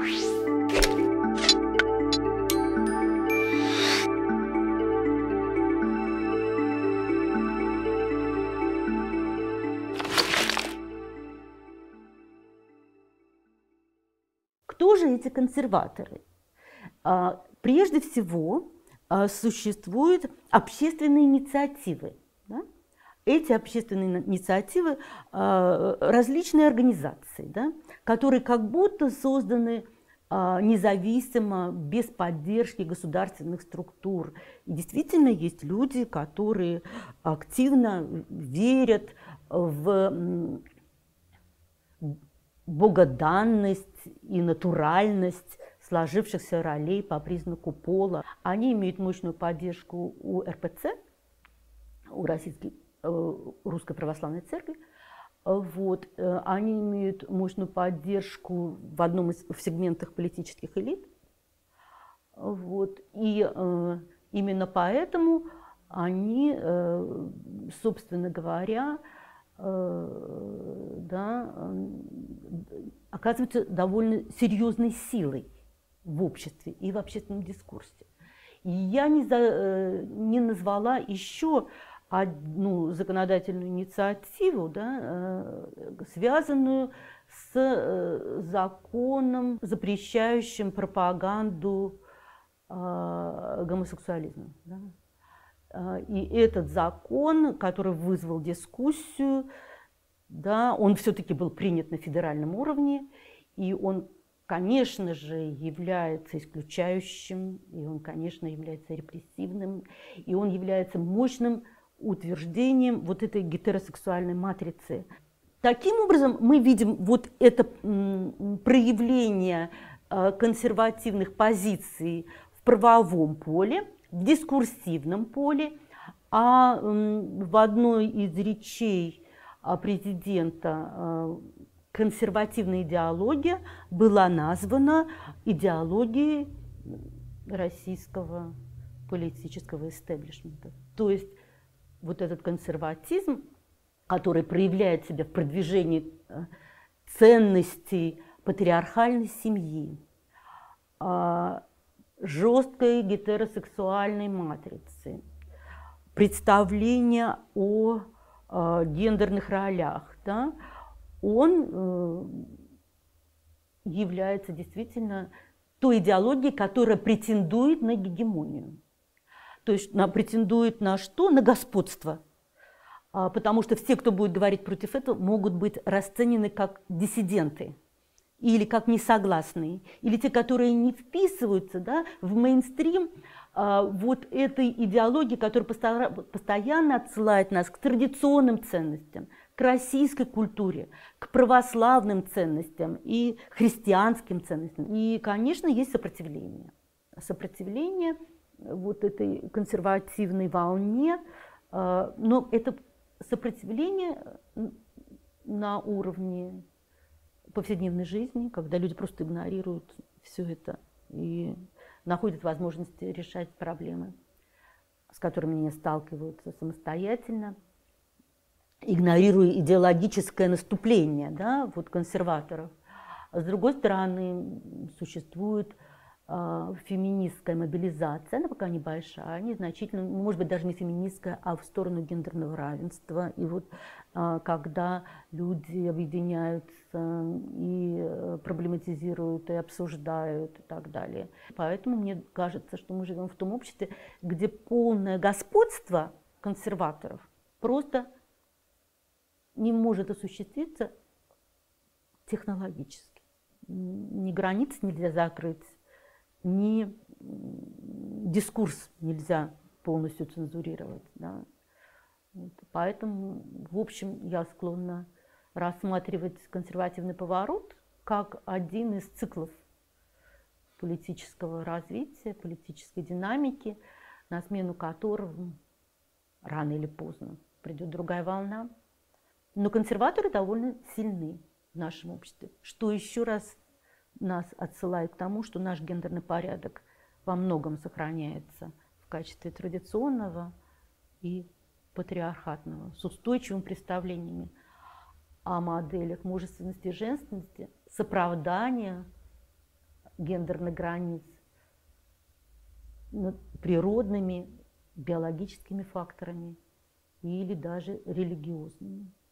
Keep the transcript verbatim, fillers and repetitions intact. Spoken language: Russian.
Кто же эти консерваторы? Прежде всего, существуют общественные инициативы. Да? Эти общественные инициативы различные организации, да, которые как будто созданы независимо, без поддержки государственных структур. И действительно есть люди, которые активно верят в богоданность и натуральность сложившихся ролей по признаку пола. Они имеют мощную поддержку у эр пэ цэ, у Российской, Русской Православной Церкви. Вот. Они имеют мощную поддержку в одном из в сегментах политических элит. Вот. И э, именно поэтому они, э, собственно говоря, э, да, оказываются довольно серьезной силой в обществе и в общественном дискурсе. И я не, за, не назвала еще одну законодательную инициативу, да, связанную с законом, запрещающим пропаганду гомосексуализма. Да. И этот закон, который вызвал дискуссию, да, он все-таки был принят на федеральном уровне, и он, конечно же, является исключающим, и он, конечно, является репрессивным, и он является мощным утверждением вот этой гетеросексуальной матрицы. Таким образом, мы видим вот это проявление консервативных позиций в правовом поле, в дискурсивном поле, а в одной из речей президента консервативная идеология была названа идеологией российского политического истеблишмента. То есть вот этот консерватизм, который проявляет себя в продвижении ценностей патриархальной семьи, жесткой гетеросексуальной матрицы, представления о гендерных ролях, да, он является действительно той идеологией, которая претендует на гегемонию. То есть на, претендует на что? На господство. А, потому что все, кто будет говорить против этого, могут быть расценены как диссиденты или как несогласные, или те, которые не вписываются, да, в мейнстрим а, вот этой идеологии, которая постоянно отсылает нас к традиционным ценностям, к российской культуре, к православным ценностям и христианским ценностям. И, конечно, есть сопротивление. Сопротивление вот этой консервативной волне, но это сопротивление на уровне повседневной жизни, когда люди просто игнорируют все это и находят возможности решать проблемы, с которыми они сталкиваются самостоятельно, игнорируя идеологическое наступление, да, вот консерваторов. С другой стороны, существует феминистская мобилизация, она пока небольшая, незначительная, может быть, даже не феминистская, а в сторону гендерного равенства. И вот когда люди объединяются и проблематизируют, и обсуждают, и так далее. Поэтому мне кажется, что мы живем в том обществе, где полное господство консерваторов просто не может осуществиться технологически. Ни границ нельзя закрыть, ни дискурс нельзя полностью цензурировать. Да. Вот. Поэтому, в общем, я склонна рассматривать консервативный поворот как один из циклов политического развития, политической динамики, на смену которым рано или поздно придет другая волна. Но консерваторы довольно сильны в нашем обществе, что еще раз нас отсылает к тому, что наш гендерный порядок во многом сохраняется в качестве традиционного и патриархатного, с устойчивыми представлениями о моделях мужественности и женственности, с оправданием гендерных границ природными, биологическими факторами или даже религиозными.